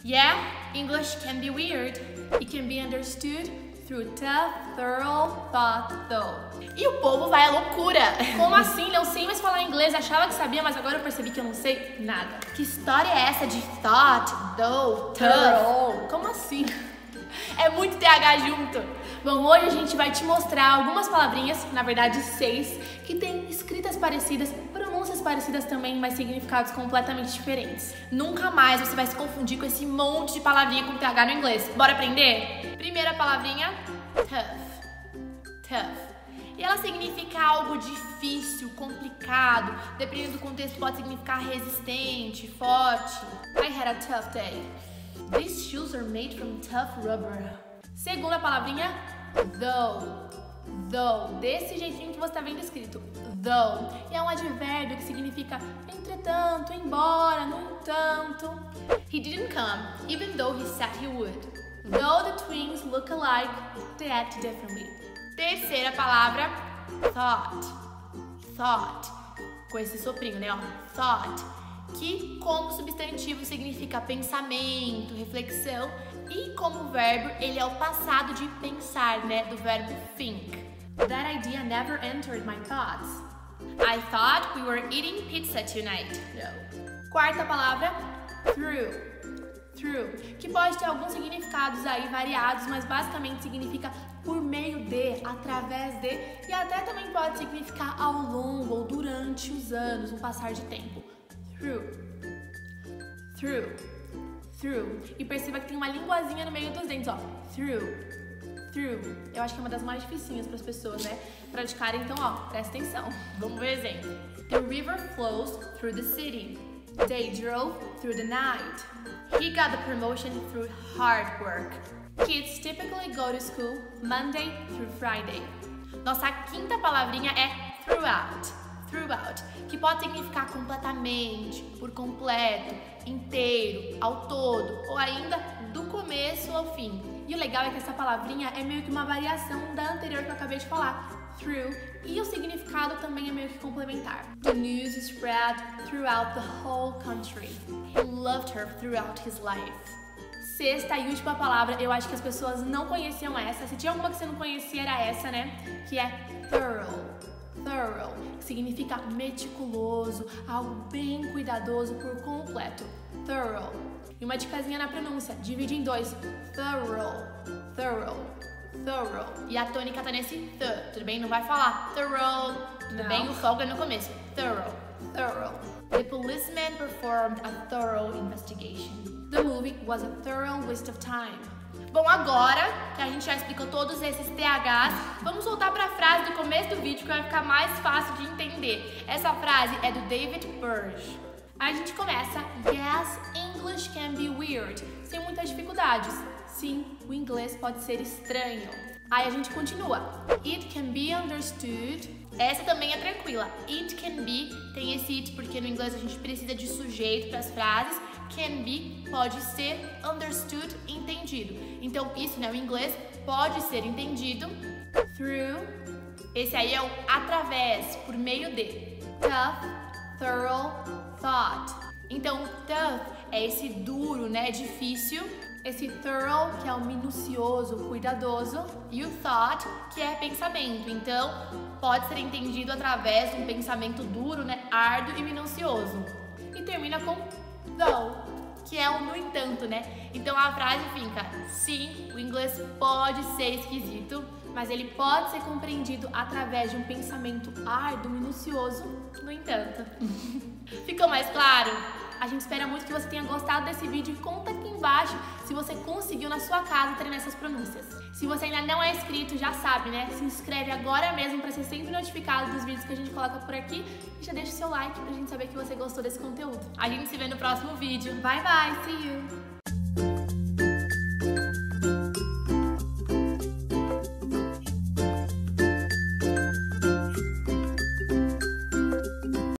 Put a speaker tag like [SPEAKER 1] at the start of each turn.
[SPEAKER 1] Yeah, English can be weird. It can be understood through tough, thorough thought, though.
[SPEAKER 2] E o povo vai à loucura.
[SPEAKER 1] Como assim? Não sei mais falar inglês. Achava que sabia, mas agora eu percebi que eu não sei nada.
[SPEAKER 2] Que história é essa de thought, though, tough?
[SPEAKER 1] Como assim? É muito TH junto. Bom, hoje a gente vai te mostrar algumas palavrinhas, na verdade 6, que têm escritas parecidas, pronúncias parecidas também, mas significados completamente diferentes.
[SPEAKER 2] Nunca mais você vai se confundir com esse monte de palavrinha com TH no inglês. Bora aprender?
[SPEAKER 1] Primeira palavrinha, tough. Tough. E ela significa algo difícil, complicado. Dependendo do contexto, pode significar resistente, forte. I had a tough day. These shoes are made from tough rubber. Segunda palavrinha, though. Though. Desse jeitinho que você está vendo escrito. Though. E é um advérbio que significa entretanto, embora, no entanto. He didn't come, even though he said he would. Though the twins look alike, they act differently. Terceira palavra, thought. Thought. Com esse soprinho, né? Ó. Thought. Que como substantivo significa pensamento, reflexão, e como verbo ele é o passado de pensar, né, do verbo think. That idea never entered my thoughts. I thought we were eating pizza tonight. No. Quarta palavra, through. Through, que pode ter alguns significados aí variados, mas basicamente significa por meio de, através de, e até também pode significar ao longo ou durante os anos, um passar de tempo. Through, through, through. E perceba que tem uma linguazinha no meio dos dentes, ó. Through, through. Eu acho que é uma das mais dificinhas para as pessoas, né, praticarem. Então, ó, presta atenção. Vamos ver o exemplo. The river flows through the city. They drove through the night. He got the promotion through hard work. Kids typically go to school Monday through Friday. Nossa quinta palavrinha é throughout. Throughout, que pode significar completamente, por completo, inteiro, ao todo, ou ainda do começo ao fim. E o legal é que essa palavrinha é meio que uma variação da anterior que eu acabei de falar, through, e o significado também é meio que complementar. The news spread throughout the whole country. He loved her throughout his life. Sexta e última palavra, eu acho que as pessoas não conheciam essa. Se tinha alguma que você não conhecia, era essa, né? Que é thorough. Thorough, que significa meticuloso, algo bem cuidadoso por completo. Thorough. E uma dicasinha na pronúncia, divide em dois. Thorough, thorough, thorough. E a tônica tá nesse th, tudo bem? Não vai falar thorough, tudo bem? O foco é no começo. Thorough, thorough. The policeman performed a thorough investigation. The movie was a thorough waste of time. Bom, agora que a gente já explicou todos esses THs, vamos voltar para a frase do começo do vídeo que vai ficar mais fácil de entender. Essa frase é do David Burge. A gente começa, yes, English can be weird, sem muitas dificuldades. Sim, o inglês pode ser estranho. Aí a gente continua, it can be understood. Essa também é tranquila. It can be, tem esse it porque no inglês a gente precisa de sujeito para as frases. Can be pode ser understood, entendido. Então isso, né, o inglês pode ser entendido through. Esse aí é o através, por meio de. Tough, thorough, thought. Então tough é esse duro, né, difícil. Esse thorough, que é o minucioso, cuidadoso, e o thought, que é pensamento. Então, pode ser entendido através de um pensamento duro, né, árduo e minucioso. E termina com though, que é o no entanto, né? Então a frase fica, sim, o inglês pode ser esquisito, mas ele pode ser compreendido através de um pensamento árduo, minucioso, no entanto. Ficou mais claro? A gente espera muito que você tenha gostado desse vídeo e conta aqui embaixo se você conseguiu na sua casa treinar essas pronúncias. Se você ainda não é inscrito, já sabe, né? Se inscreve agora mesmo para ser sempre notificado dos vídeos que a gente coloca por aqui e já deixa o seu like pra gente saber que você gostou desse conteúdo. A gente se vê no próximo vídeo. Bye bye, see you!